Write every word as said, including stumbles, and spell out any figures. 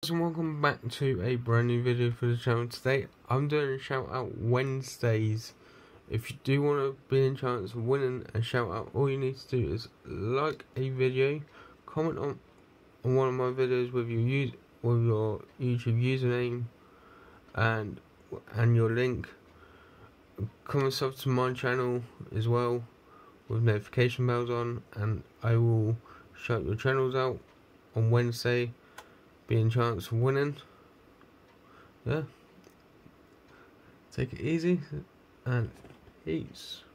And welcome back to a brand new video for the channel. Today I'm doing a shout out Wednesdays. If you do want to be in chance of winning a shout out, all you need to do is like a video, comment on, on one of my videos with your use with your YouTube username and and your link. Comment sub to my channel as well with notification bells on, and I will shout your channels out on Wednesday. Be in chance of winning. Yeah. Take it easy and peace.